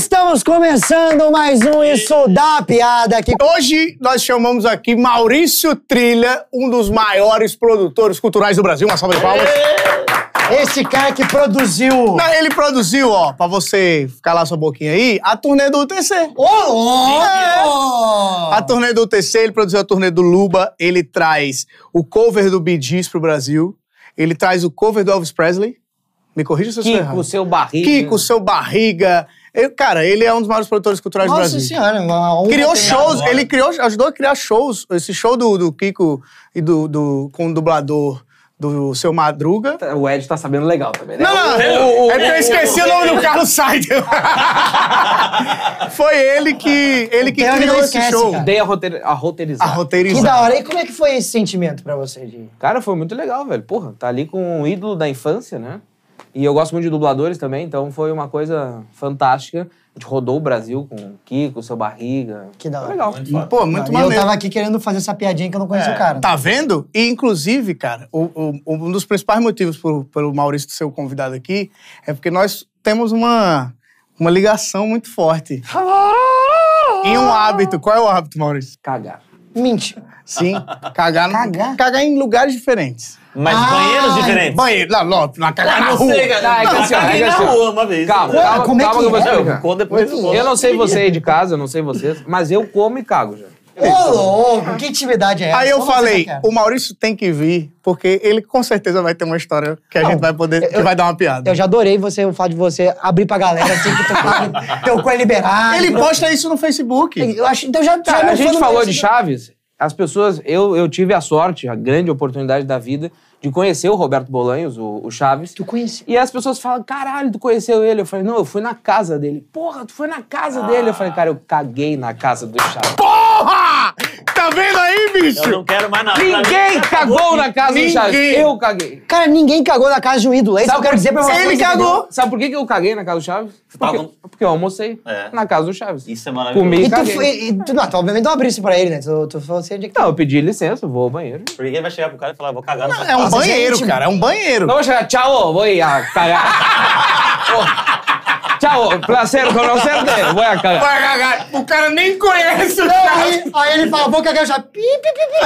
Estamos começando mais um Isso Dá Piada aqui. Hoje nós chamamos aqui Maurício Trilha, um dos maiores produtores culturais do Brasil. Uma salva de palmas. Esse cara que produziu... Não, ele produziu, ó, pra você calar sua boquinha aí, a turnê do UTC. A turnê do UTC, ele produziu a turnê do Luba, ele traz o cover do Bee Gees pro Brasil, ele traz o cover do Elvis Presley. Me corrija se eu estou errado. Kiko, seu barriga. Kiko, seu barriga. Cara, ele é um dos maiores produtores culturais do Brasil. Nossa senhora, uma honra. Criou shows, ele ajudou a criar shows. Esse show do Kiko e com o dublador do Seu Madruga. O Ed tá sabendo legal também, né? Não, é porque eu esqueci o nome do Carlos Sainz. Foi ele que criou esse show. Cara. Dei a roteirizar. Que da hora. E como é que foi esse sentimento pra você, Di? Cara, foi muito legal, velho. Porra, tá ali com um ídolo da infância, né? E eu gosto muito de dubladores também, então foi uma coisa fantástica. A gente rodou o Brasil com o Kiko, Seu Barriga. Que da hora. Foi legal. Pô, muito E maneiro. eu tava aqui querendo fazer essa piadinha que eu não conheço o cara. Tá vendo? E, inclusive, cara, um dos principais motivos pelo Maurício ser o convidado aqui é porque nós temos uma ligação muito forte. E um hábito. Qual é o hábito, Maurício? Cagar. Mentira. Sim, cagar em lugares diferentes. Mas banheiros diferentes. Banheiro, não cagar na rua. Caguei na rua uma vez. Calma, como é que calma que eu vou é? explicar. Depois Eu não sei você aí de casa, eu não sei vocês, mas eu como e cago já. Ô, louco, que intimidade é essa? Aí eu Como falei, você quer? o Maurício tem que vir, porque ele com certeza vai ter uma história que a gente vai poder, que vai dar uma piada. Eu já adorei o fato de você abrir pra galera, assim, que teu cu é liberado. Ele posta isso no Facebook. Eu acho, então já Cara, a gente falou de chá. Chaves, as pessoas... Eu tive a sorte, a grande oportunidade da vida de conhecer o Roberto Bolanhos, o Chaves. Tu conhece? E as pessoas falam, caralho, tu conheceu ele? Eu falei, não, eu fui na casa dele. Porra, tu foi na casa dele? Eu falei, cara, eu caguei na casa do Chaves. Porra! Tá vendo aí, bicho? Eu não quero mais nada. Ninguém cagou na casa do Chaves. Eu caguei. Cara, ninguém cagou na casa de um ídolo. É isso que eu quero dizer pra você. Ele cagou. Sabe por que eu caguei na casa do Chaves? Porque eu almocei É. na casa do Chaves. Isso é maravilhoso. Comi E e tu caguei. foi... Tu obviamente não abrisse pra ele, né? Tu falou assim, onde é que Não, eu pedi licença, vou ao banheiro. Porque ele vai chegar pro cara e falar, vou cagar na sua É um casa. banheiro, gente. cara, é um banheiro. Não vou chegar, tchau, vou ir a cagar. Tchau, prazer conhecerte, vou a cagar. Vai cagar. O cara nem conhece o Não, Chaves. aí ele fala, vou cagar o chá. Pi, pi, pi, pi.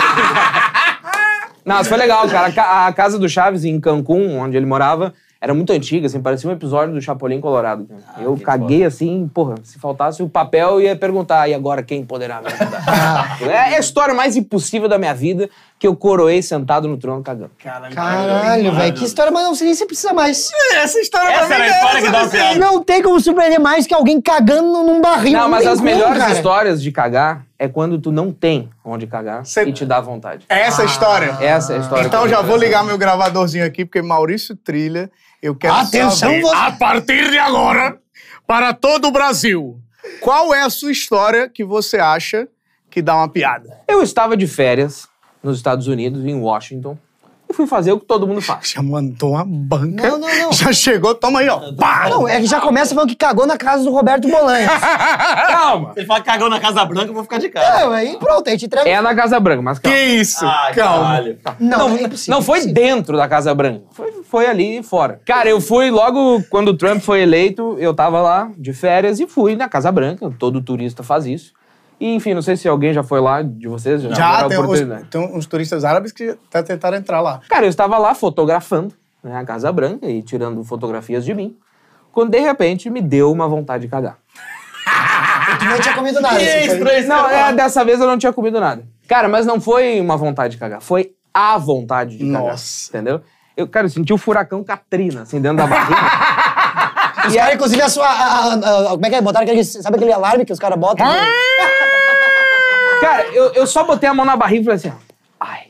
Não, mas foi legal, cara. A casa do Chaves em Cancún, onde ele morava, era muito antiga, assim, parecia um episódio do Chapolin Colorado. Cara. Eu caguei assim, porra, se faltasse o papel, eu ia perguntar, e agora quem poderá me ajudar? É a história mais impossível da minha vida, que eu coroei sentado no trono cagando. Caralho, velho. Que história, mas não sei nem se precisa mais. Essa história Essa pra mim era a história que dá uma piada. Não tem como surpreender mais que alguém cagando num barril. Não, mas tem as como, melhores cara. histórias de cagar é quando tu não tem onde cagar e te dá vontade. É essa a história. Essa é a história. Então que já eu vou quero ligar meu gravadorzinho aqui, porque Maurício Trilha, eu quero Atenção, saber, você- a partir de agora, para todo o Brasil, qual é a sua história que você acha que dá uma piada? Eu estava de férias nos Estados Unidos, em Washington, e fui fazer o que todo mundo faz. Já mandou uma banca. Não. Já chegou, toma aí, ó. Pá! Não, é que já começa falando que cagou na casa do Roberto Bolanhos. Calma! Se ele falar que cagou na Casa Branca, eu vou ficar de cara. Não, aí pronto, a gente entrega. É na Casa Branca, mas Que calma. isso? Ai, Calma. caralho. Não, é impossível. Não foi dentro da Casa Branca, foi ali fora. Cara, eu fui logo quando o Trump foi eleito, eu tava lá de férias e fui na Casa Branca, todo turista faz isso. E, enfim, não sei se alguém já foi lá de vocês. Já tiveram a tem oportunidade. uns turistas árabes que até tentaram entrar lá. Cara, eu estava lá fotografando, né, a Casa Branca e tirando fotografias de mim, quando de repente me deu uma vontade de cagar. Tu não tinha comido nada. Que você foi- Não, dessa vez eu não tinha comido nada. Cara, mas não foi uma vontade de cagar, foi a vontade de cagar. Nossa. Entendeu? Cara, eu senti o furacão Katrina, assim, dentro da barriga. Os caras, inclusive, como é que é? Botaram aquele... Sabe aquele alarme que os caras botam? Cara, eu só botei a mão na barriga e falei assim, ai.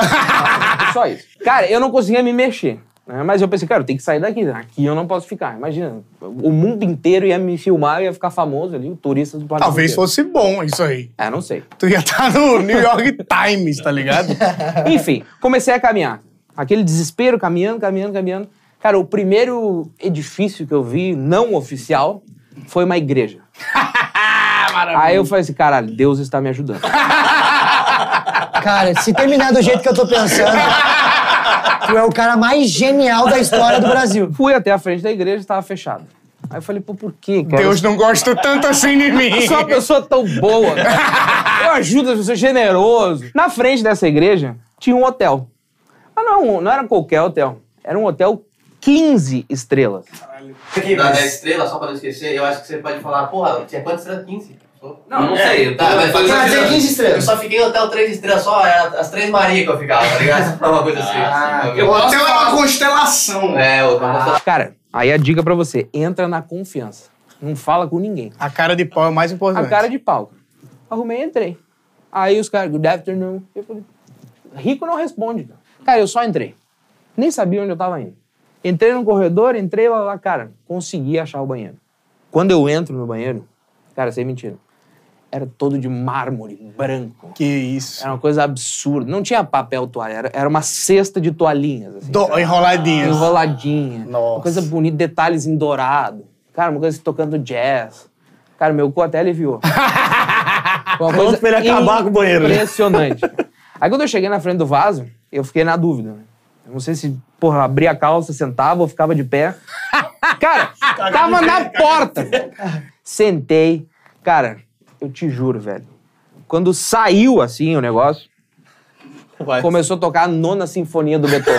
Só isso. Cara, eu não conseguia me mexer. Né? Mas eu pensei, cara, eu tenho que sair daqui. Né? Aqui eu não posso ficar. Imagina, o mundo inteiro ia me filmar, eu ia ficar famoso ali, o turista do planeta Talvez inteiro. fosse bom isso aí. É, não sei. Tu ia estar no New York Times, tá ligado? Enfim, comecei a caminhar. Aquele desespero, caminhando. Cara, o primeiro edifício que eu vi, não oficial, foi uma igreja. Aí eu falei assim, caralho, Deus está me ajudando. Cara, se terminar do jeito que eu tô pensando, tu é o cara mais genial da história do Brasil. Fui até a frente da igreja, estava fechado. Aí eu falei, pô, por quê, cara? Deus não gosta tanto assim de mim. Eu sou uma pessoa tão boa. Eu ajudo as pessoas, generoso. Na frente dessa igreja, tinha um hotel. Mas não era qualquer hotel. Era um hotel 15 estrelas. Da 10 estrelas, só pra não esquecer, eu acho que você pode falar, porra, tinha quantas estrelas? 15? Não sei. Tá, mas Quer dizer 15 estrelas. eu só fiquei no hotel 3 estrelas só, era as 3 Maria que eu ficava, tá ligado? Uma coisa assim. O hotel era uma constelação. Cara, aí a dica pra você, entra na confiança. Não fala com ninguém. A cara de pau é mais importante. A cara de pau. Arrumei e entrei. Aí os caras, good afternoon. Eu falei, rico não responde. Cara, eu só entrei. Nem sabia onde eu tava indo. Entrei no corredor, entrei lá, cara, consegui achar o banheiro. Quando eu entro no banheiro, cara, sem mentira, era todo de mármore, branco. Que isso. Era uma coisa absurda. Não tinha papel toalha, era uma cesta de toalhinhas. Assim, Enroladinhas. enroladinha. Nossa. Uma coisa bonita, detalhes em dourado. Cara, uma coisa tocando jazz. Cara, meu cu até aliviou. Foi uma Pronto pra ele acabar com o banheiro, né? impressionante. Aí quando eu cheguei na frente do vaso, eu fiquei na dúvida. Né? Eu não sei se, porra, abria a calça, sentava ou ficava de pé. Cara, tava na porta. Sentei. Cara, eu te juro, velho. Quando saiu, assim, o negócio, começou a tocar a 9ª Sinfonia do Beethoven.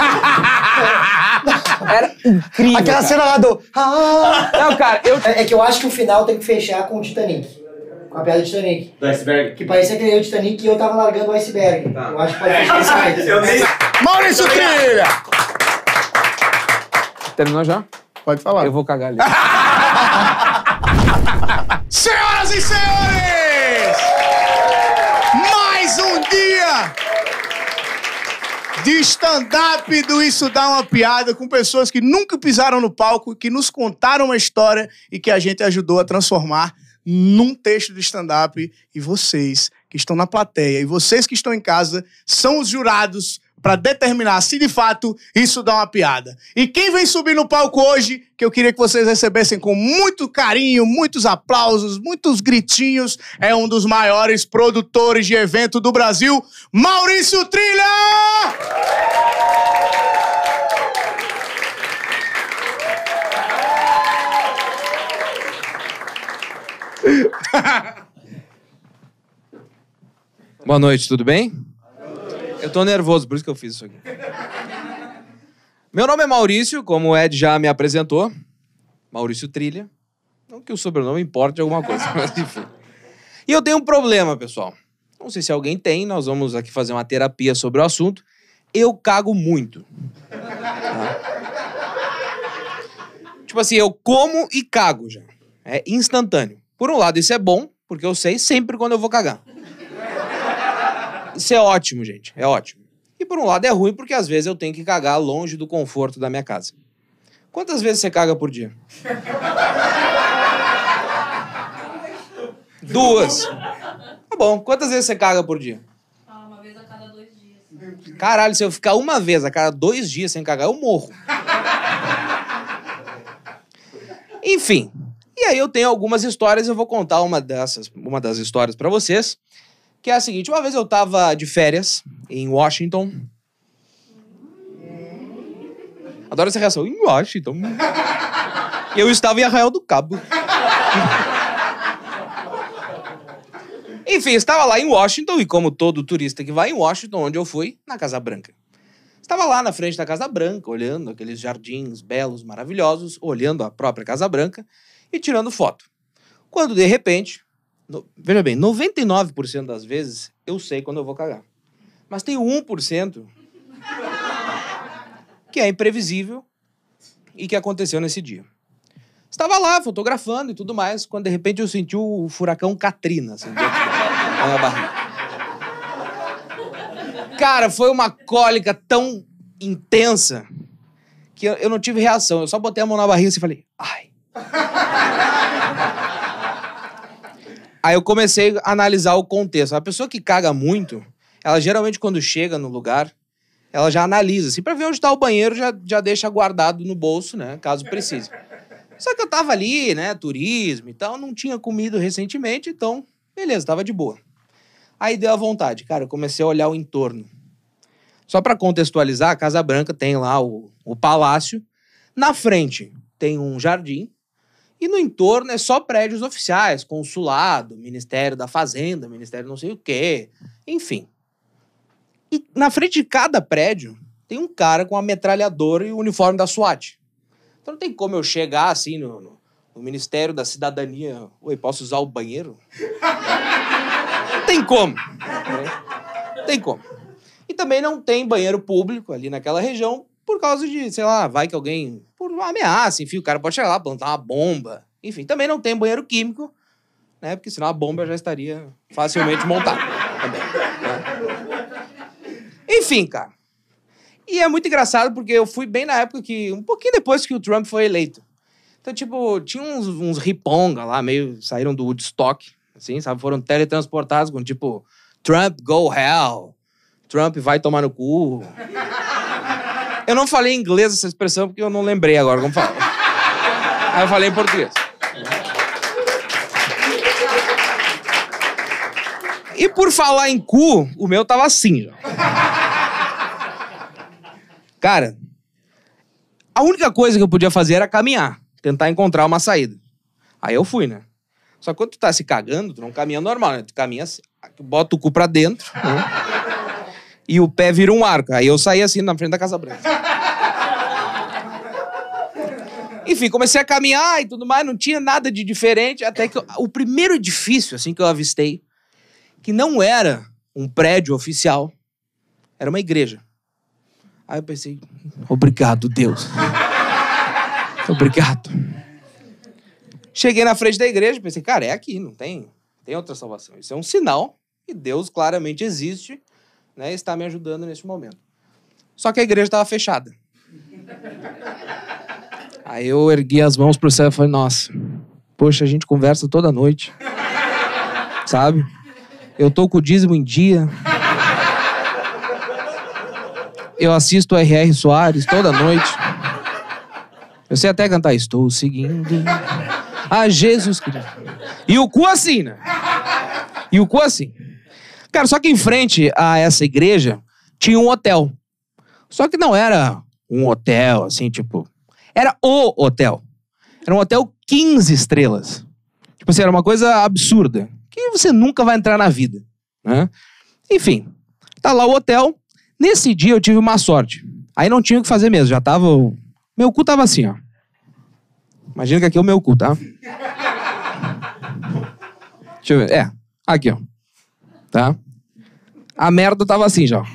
Era incrível, Aquela cara. cena lá do... Não, cara, É que eu acho que o final tem que fechar com o Titanic. Com a piada do Titanic. Do iceberg. Que parecia que eu o Titanic e eu tava largando o iceberg. Eu acho que pode fechar esse site. Eu nem... Maurício Trilha! Terminou já? Pode falar. Eu vou cagar ali. Senhoras e senhores! Mais um dia de stand-up do Isso Dá Uma Piada com pessoas que nunca pisaram no palco, que nos contaram uma história e que a gente ajudou a transformar num texto de stand-up. E vocês que estão na plateia e vocês que estão em casa são os jurados para determinar se de fato isso dá uma piada. E quem vem subir no palco hoje, que eu queria que vocês recebessem com muito carinho, muitos aplausos, muitos gritinhos, é um dos maiores produtores de evento do Brasil, Maurício Trilha! Boa noite, tudo bem? Eu tô nervoso, por isso que eu fiz isso aqui. Meu nome é Maurício, como o Ed já me apresentou. Maurício Trilha. Não que o sobrenome importe alguma coisa, mas enfim. E eu tenho um problema, pessoal. Não sei se alguém tem, nós vamos aqui fazer uma terapia sobre o assunto. Eu cago muito. Tá? Tipo assim, eu como e cago já. É instantâneo. Por um lado, isso é bom, porque eu sei sempre quando eu vou cagar. Isso é ótimo, gente. É ótimo. E por um lado é ruim, porque às vezes eu tenho que cagar longe do conforto da minha casa. Quantas vezes você caga por dia? 2. Tá bom. Quantas vezes você caga por dia? Uma vez a cada 2 dias. Caralho, se eu ficar uma vez a cada 2 dias sem cagar, eu morro. Enfim. E aí eu tenho algumas histórias, eu vou contar uma das histórias pra vocês. Que é a seguinte, uma vez eu tava de férias em Washington. Adoro essa reação. Em Washington. Eu estava em Arraial do Cabo. Enfim, estava lá em Washington, e como todo turista que vai em Washington, onde eu fui, na Casa Branca. Estava lá na frente da Casa Branca, olhando aqueles jardins belos, maravilhosos, olhando a própria Casa Branca e tirando foto. Quando, de repente... Veja bem, 99% das vezes eu sei quando eu vou cagar. Mas tem 1% que é imprevisível e que aconteceu nesse dia. Estava lá fotografando e tudo mais, quando de repente eu senti o furacão Katrina, assim, dentro da minha barriga. Cara, foi uma cólica tão intensa que eu não tive reação. Eu só botei a mão na barriga assim e falei, ai. Aí eu comecei a analisar o contexto. A pessoa que caga muito, ela geralmente quando chega no lugar, ela já analisa, assim, pra ver onde tá o banheiro, já deixa guardado no bolso, né, caso precise. Só que eu tava ali, né, turismo e tal, não tinha comido recentemente, então, beleza, tava de boa. Aí deu a vontade, cara, eu comecei a olhar o entorno. Só pra contextualizar, a Casa Branca tem lá o palácio, na frente tem um jardim, E no entorno é só prédios oficiais, consulado, Ministério da Fazenda, Ministério não sei o quê, enfim. E na frente de cada prédio tem um cara com a metralhadora e o uniforme da SWAT. Então não tem como eu chegar assim no Ministério da Cidadania. Oi, posso usar o banheiro? Não tem como. Não tem como. E também não tem banheiro público ali naquela região por causa de, sei lá, vai que alguém... Por uma ameaça, enfim, o cara pode chegar lá, plantar uma bomba. Enfim, também não tem banheiro químico, né? Porque senão a bomba já estaria facilmente montada. Também, né? Enfim, cara. E é muito engraçado porque eu fui bem na época que... Um pouquinho depois que o Trump foi eleito. Então, tipo, tinha uns riponga lá, meio... Saíram do Woodstock, assim, sabe? Foram teletransportados com, tipo... Trump, go hell. Trump vai tomar no cu. Eu não falei em inglês essa expressão porque eu não lembrei agora como falar. Aí eu falei em português. E por falar em cu, o meu tava assim, já. Cara, a única coisa que eu podia fazer era caminhar. Tentar encontrar uma saída. Aí eu fui, né? Só que quando tu tá se cagando, tu não caminha normal, né? Tu caminha assim, bota o cu pra dentro, né? E o pé vira um arco. Aí eu saí assim na frente da Casa Branca. Enfim, comecei a caminhar e tudo mais, não tinha nada de diferente, até que o primeiro edifício, assim, que eu avistei, que não era um prédio oficial, era uma igreja. Aí eu pensei, obrigado, Deus. Obrigado. Cheguei na frente da igreja e pensei, cara, é aqui, não tem outra salvação. Isso é um sinal que Deus claramente existe, né, e está me ajudando nesse momento. Só que a igreja estava fechada. Aí eu ergui as mãos pro céu e falei, nossa, poxa, a gente conversa toda noite, sabe? Eu tô com o dízimo em dia. Eu assisto o R.R. Soares toda noite. Eu sei até cantar, estou seguindo a Jesus Cristo. E o cu assim, né? E o cu assim. Cara, só que em frente a essa igreja tinha um hotel. Só que não era um hotel, assim, tipo... Era o hotel. Era um hotel 15 estrelas. Tipo assim, era uma coisa absurda. Que você nunca vai entrar na vida, né? Enfim, tá lá o hotel. Nesse dia eu tive uma sorte. Aí não tinha o que fazer mesmo. Já tava... Meu cu tava assim, ó. Imagina que aqui é o meu cu, tá? Deixa eu ver. É, aqui, ó. Tá? A merda tava assim já.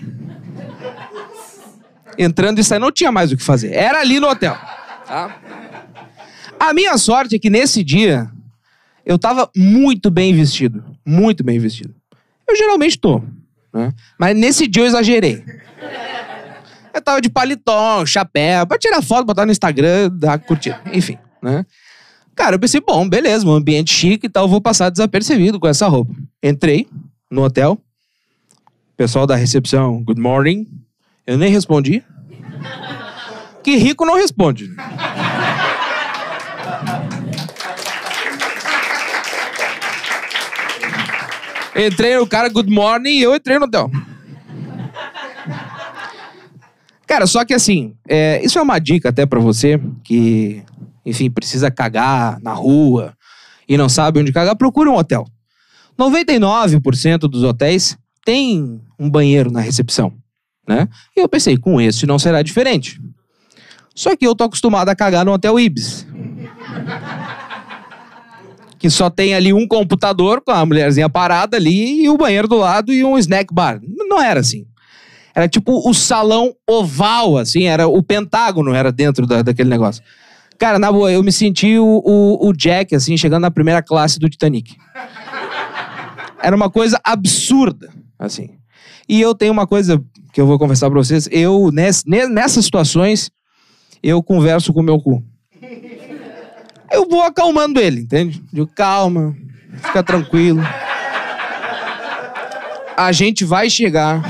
Entrando e saindo, não tinha mais o que fazer. Era ali no hotel. Tá? A minha sorte é que nesse dia eu tava muito bem vestido. Muito bem vestido. Eu geralmente tô, né? Mas nesse dia eu exagerei. Eu tava de paletó, chapéu, pra tirar foto, botar no Instagram, dar curtida. Enfim, né? Cara, eu pensei, bom, beleza, um ambiente chique e tal, eu vou passar desapercebido com essa roupa. Entrei no hotel. Pessoal da recepção, good morning. Eu nem respondi. Que rico não responde. Entrei no cara, good morning, e eu entrei no hotel. Cara, só que assim, isso é uma dica até pra você que, enfim, precisa cagar na rua e não sabe onde cagar, procura um hotel. 99% dos hotéis tem um banheiro na recepção, né? E eu pensei, com esse não será diferente. Só que eu tô acostumado a cagar no Hotel Ibis. Que só tem ali um computador com a mulherzinha parada ali e o banheiro do lado e um snack bar. Não era assim. Era tipo o salão oval, assim, era o pentágono, era dentro daquele negócio. Cara, na boa, eu me senti o Jack, assim, chegando na primeira classe do Titanic. Era uma coisa absurda, assim. E eu tenho uma coisa que eu vou confessar pra vocês. Eu, nessas situações, eu converso com o meu cu. Eu vou acalmando ele, entende? Digo, calma, fica tranquilo. A gente vai chegar.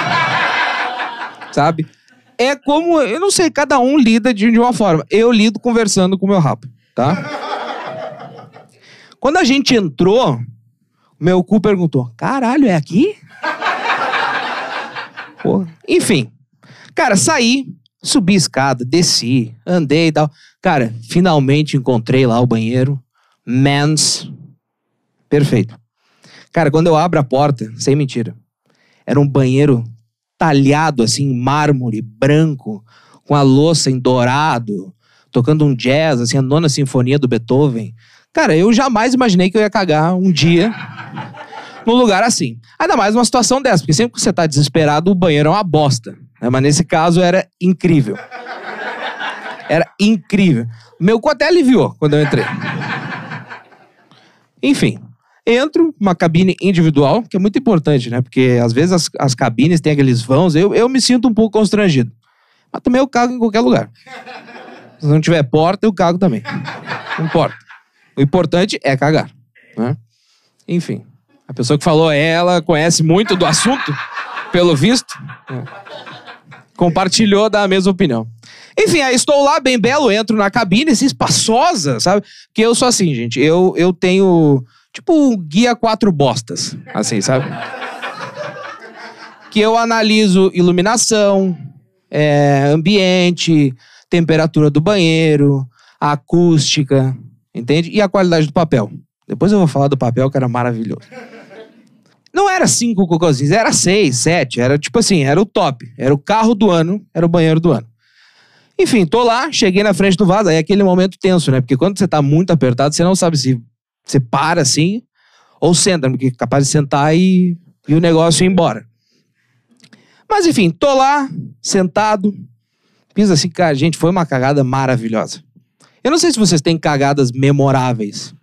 Sabe? É como, eu não sei, cada um lida de uma forma. Eu lido conversando com o meu rabo, tá? Quando a gente entrou, meu cu perguntou, caralho, é aqui? Porra. Enfim. Cara, saí, Subi a escada, desci, andei e tal. Cara, finalmente encontrei lá o banheiro. Men's. Perfeito. Cara, quando eu abro a porta, sem mentira, era um banheiro talhado, assim, em mármore, branco, com a louça em dourado, tocando um jazz, assim, a 9ª Sinfonia do Beethoven. Cara, eu jamais imaginei que eu ia cagar um dia num lugar assim. Ainda mais numa situação dessa, porque sempre que você tá desesperado, o banheiro é uma bosta. Né? Mas nesse caso era incrível. Era incrível. Meu cu até aliviou quando eu entrei. Enfim, entro, uma cabine individual, que é muito importante, né? Porque às vezes as cabines têm aqueles vãos, eu me sinto um pouco constrangido. Mas também eu cago em qualquer lugar. Se não tiver porta, eu cago também. Não importa. O importante é cagar. Né? Enfim, a pessoa que falou ela conhece muito do assunto, pelo visto. Compartilhou da mesma opinião. Enfim, aí estou lá, bem belo, entro na cabine, assim, espaçosa, sabe? Porque eu sou assim, gente, eu tenho, tipo, um guia 4 bostas, assim, sabe? Que eu analiso iluminação, ambiente, temperatura do banheiro, a acústica, entende? E a qualidade do papel. Depois eu vou falar do papel, que era maravilhoso. Não era 5 cocôzinhos, era 6, 7, era tipo assim, era o top. Era o carro do ano, era o banheiro do ano. Enfim, tô lá, cheguei na frente do vaso, aí é aquele momento tenso, né? Porque quando você tá muito apertado, você não sabe se você para assim ou senta, porque é capaz de sentar e o negócio ir embora. Mas enfim, tô lá, sentado, fiz assim, cara, gente, foi uma cagada maravilhosa. Eu não sei se vocês têm cagadas memoráveis.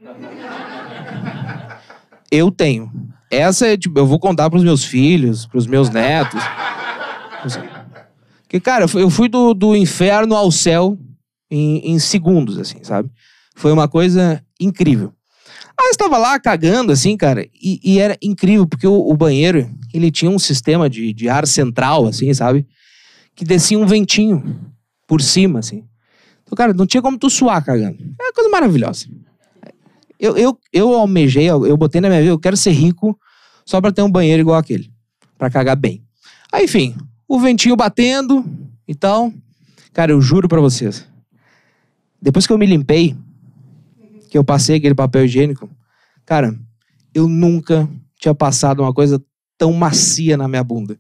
Eu tenho. Essa é, tipo, eu vou contar pros meus filhos, pros meus netos. Porque, cara, eu fui do inferno ao céu em segundos, assim, sabe? Foi uma coisa incrível. Aí eu estava lá cagando, assim, cara, e era incrível, porque o banheiro, ele tinha um sistema de ar central, assim, sabe? Que descia um ventinho por cima, assim. Então, cara, não tinha como tu suar cagando. É uma coisa maravilhosa. Eu almejei, eu botei na minha vida, eu quero ser rico só pra ter um banheiro igual aquele. Pra cagar bem. Aí, enfim, o ventinho batendo e tal. Cara, eu juro pra vocês. Depois que eu me limpei, que eu passei aquele papel higiênico, cara, eu nunca tinha passado uma coisa tão macia na minha bunda.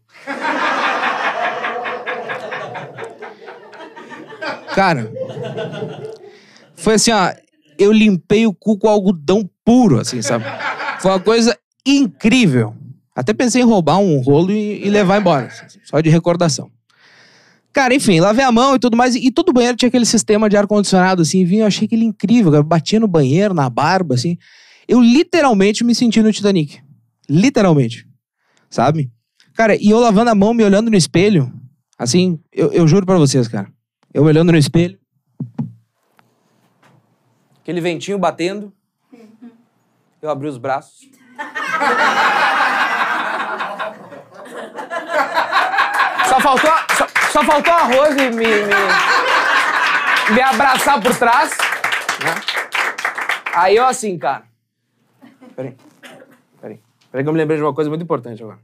Cara, foi assim, ó, eu limpei o cu com algodão puro, assim, sabe? Foi uma coisa incrível. Até pensei em roubar um rolo e levar embora, assim, só de recordação. Cara, enfim, lavei a mão e tudo mais, e todo banheiro tinha aquele sistema de ar-condicionado, assim, vinha, eu achei aquele incrível, cara, batia no banheiro, na barba, assim. Eu literalmente me senti no Titanic. Literalmente. Sabe? Cara, e eu lavando a mão, me olhando no espelho, assim, eu juro pra vocês, cara. Eu me olhando no espelho. Aquele ventinho batendo. Eu abri os braços. Só faltou arroz e me abraçar por trás. Né? Aí eu assim, cara. Peraí que eu me lembrei de uma coisa muito importante agora.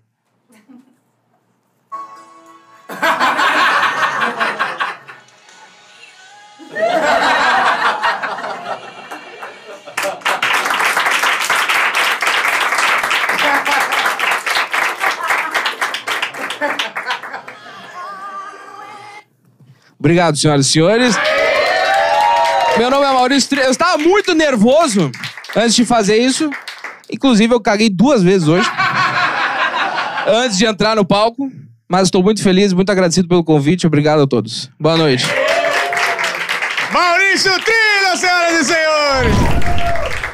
Obrigado, senhoras e senhores. Meu nome é Maurício. Eu estava muito nervoso antes de fazer isso. Inclusive, eu caguei 2 vezes hoje. Antes de entrar no palco. Mas estou muito feliz, muito agradecido pelo convite. Obrigado a todos. Boa noite. Maurício Trilha, senhoras e senhores!